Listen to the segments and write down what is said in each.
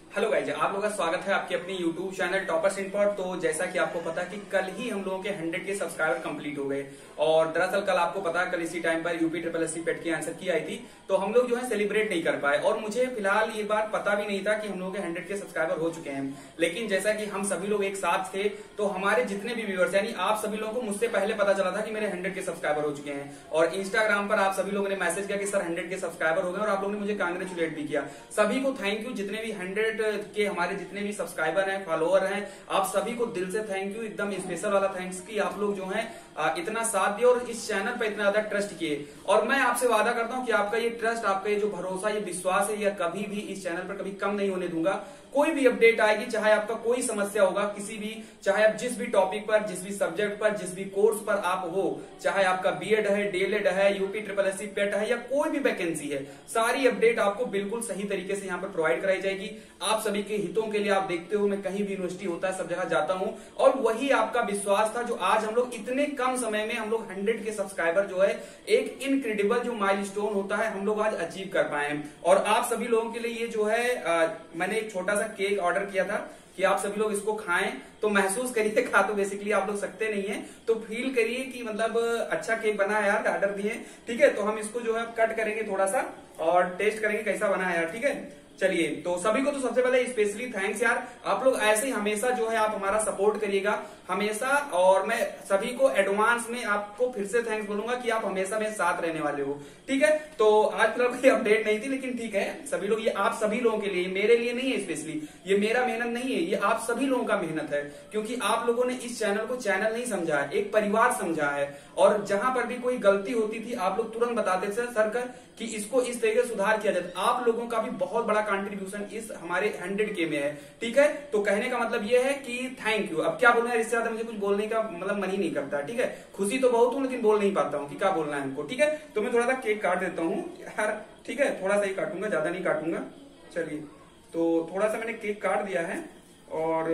Hello guys, आप लोगों का स्वागत है आपके अपने यूट्यूब चैनल टॉपर्स इन पर। तो जैसा कि आपको पता है कि कल ही हम लोगों के 100 के सब्सक्राइबर कंप्लीट हो गए और दरअसल कल आपको पता है कल इसी टाइम पर यूपी ट्रिपल एससी पेट की आंसर की आई थी, तो हम लोग जो है सेलिब्रेट नहीं कर पाए। और मुझे फिलहाल ये बात पता भी नहीं था कि हम लोगों के 100 के सब्सक्राइबर हो चुके हैं, लेकिन जैसा कि हम सभी लोग एक साथ थे तो हमारे जितने भी व्यूअर्स यानी आप सभी लोगों को मुझसे पहले पता चला था कि मेरे 100 के सब्सक्राइबर हो चुके हैं। और इंस्टाग्राम पर आप सभी लोगों ने मैसेज किया कि सर 100 के सब्सक्राइबर हो गए और आप लोगों ने मुझे कांग्रेचुलेट भी किया। सभी को थैंक यू। जितने भी 100 के हमारे जितने भी सब्सक्राइबर हैं, फॉलोअर हैं, आप सभी को दिल से थैंक यू। एकदम स्पेशल वाला थैंक्स कि आप लोग जो हैं इतना साथ दिए और इस चैनल पर इतना ज्यादा ट्रस्ट किए। और मैं आपसे वादा करता हूं कि आपका ये ट्रस्ट, आपका ये जो भरोसा, ये विश्वास है, यह कभी भी इस चैनल पर कभी कम नहीं होने दूंगा। कोई भी अपडेट आएगी, चाहे आपका कोई समस्या होगा किसी भी, चाहे आप जिस भी टॉपिक पर, जिस भी सब्जेक्ट पर, जिस भी कोर्स पर आप हो, चाहे आपका बीएड है, डीएलएड है, यूपी ट्रिपल एससी पेट है या कोई भी वैकेंसी है, सारी अपडेट आपको बिल्कुल सही तरीके से यहाँ पर प्रोवाइड कराई जाएगी। आप सभी के हितों के लिए। आप देखते हो मैं कहीं भी यूनिवर्सिटी होता है सब जगह जाता हूं और वही आपका विश्वास था जो आज हम लोग इतने कम समय में हम लोग 100 के सब्सक्राइबर जो है एक इनक्रेडिबल जो माइलस्टोन होता है हम लोग आज अचीव कर पाए हैं। और आप सभी लोगों के लिए ये जो है मैंने एक छोटा सा केक ऑर्डर किया था कि आप सभी लोग इसको खाएं, तो महसूस करिए, खा तो बेसिकली आप लोग सकते नहीं है तो फील करिए कि मतलब अच्छा केक बना है यार, ऑर्डर दिए। ठीक है, तो हम इसको जो है कट करेंगे थोड़ा सा और टेस्ट करेंगे कैसा बना है यार। ठीक है, चलिए। तो सभी को तो सबसे पहले स्पेशली थैंक्स यार, आप लोग ऐसे ही हमेशा जो है आप हमारा सपोर्ट करिएगा हमेशा। और मैं सभी को एडवांस में आपको फिर से थैंक्स बोलूंगा कि आप हमेशा मेरे साथ रहने वाले हो। ठीक है, तो आज फिलहाल कोई अपडेट नहीं थी, लेकिन ठीक है सभी लोग, ये आप सभी लोगों के लिए, मेरे लिए नहीं है स्पेशली, ये मेरा मेहनत नहीं है, ये आप सभी लोगों का मेहनत है। क्योंकि आप लोगों ने इस चैनल को चैनल नहीं समझा है, एक परिवार समझा है। और जहां पर भी कोई गलती होती थी आप लोग तुरंत बताते थे सर कि इसको इस तरीके से सुधार किया जाए। आप लोगों का भी बहुत बड़ा कंट्रीब्यूशन इस हमारे 100 के में है। ठीक है, तो कहने का मतलब ये है कि थैंक यू। अब क्या बोलना है, इससे ज्यादा मुझे कुछ बोलने का मतलब मन ही नहीं करता। ठीक है, खुशी तो बहुत हूं लेकिन बोल नहीं पाता हूं कि क्या बोलना है हमको। ठीक है, तो मैं थोड़ा सा केक काट देता हूं यार। ठीक है, थोड़ा सा ही काटूंगा, ज्यादा नहीं काटूंगा। चलिए, तो थोड़ा सा मैंने केक काट दिया है और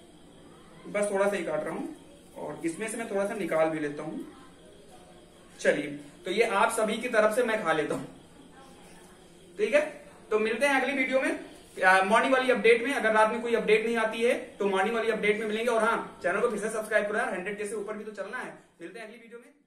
बस थोड़ा सा ही काट रहा हूं और इसमें से मैं थोड़ा सा निकाल भी लेता हूं। चलिए, तो ये आप सभी की तरफ से मैं खा लेता हूं। ठीक है, तो मिलते हैं अगली वीडियो में मॉर्निंग वाली अपडेट में। अगर रात में कोई अपडेट नहीं आती है तो मॉर्निंग वाली अपडेट में मिलेंगे। और हाँ, चैनल को फिर से सब्सक्राइब करो यार, 100 के से ऊपर भी तो चलना है। मिलते हैं अगली वीडियो में।